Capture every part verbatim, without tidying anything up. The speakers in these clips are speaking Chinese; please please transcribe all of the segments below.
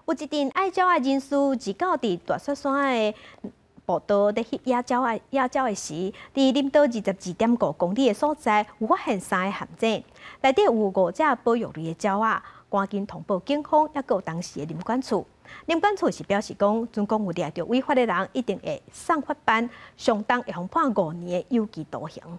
有一阵爱鸟的人士，自到伫大雪山的步道伫翕野鸟的野鸟的时，伫林道二十二点五公里的所在，有发现三个陷阱，内底有五只保育类的鸟仔，赶紧通报警方，也有当时的林管处。林管处是表示讲，准讲有掠到违法的人，一定会送法办，上当会互判五年的有期徒刑。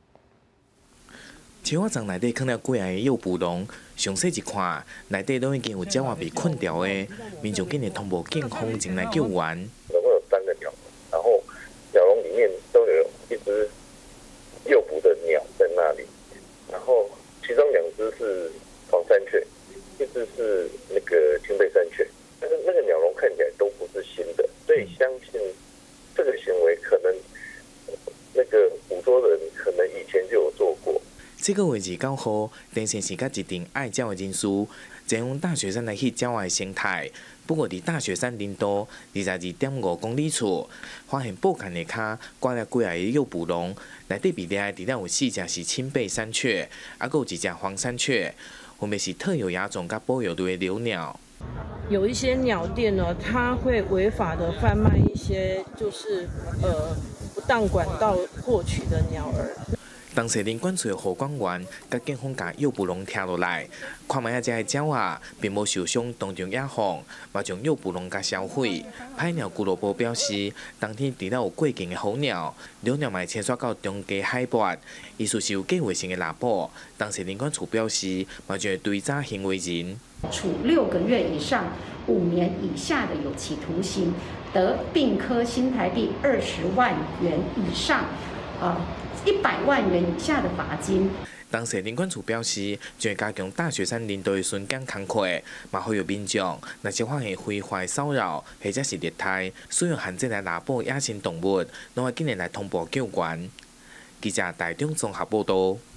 青蛙丛内底藏了几个诱捕笼，详细一看，内底都已经有鸟仔被困掉的，民众紧日通报警方前来救援。 总共有三个鸟笼，然后鸟笼里面都有一只诱捕的鸟在那里，然后其中两只是黄山雀，一只是那个青背山雀，但是那个鸟笼看起来都不是新的，所以相信这个行为可能那个捕捉人可能以前就有做过。 这个月二九号，电视是甲一群爱鸟的人士前往大雪山来翕鸟的生态。不过，伫大雪山林道二十二点五公里处，发现报刊的骹挂了几个诱捕笼，内底被掠的除了有四只是青背山雀，还有一只黄山雀，分别是特有亚种甲保育类的留鸟。 有一些鸟店呢，它会违法的贩卖一些就是呃不当管道获取的鸟儿。 当时林管处的护管员甲警方将诱捕笼拆落来，看卖啊，只个鸟仔并无受伤，当场野放，嘛将诱捕笼甲销毁。拍鸟俱乐部表示，当天除了有过境的候鸟，留鸟嘛迁徙到中间海拔，意思是有计划性的拉捕。当时林管处表示，嘛将会追查行为人， 处六个月以上五年以下的有期徒刑，得并科新台币二十万元以上，啊。一百万元以下的罚金。 当时林管处表示，将会加强大雪山林道的巡检工作，嘛呼吁民众，若是发现非法骚扰或者是虐待、使用限制来拉捕野生动物，拢要紧日来通报救援。记者台中综合报道。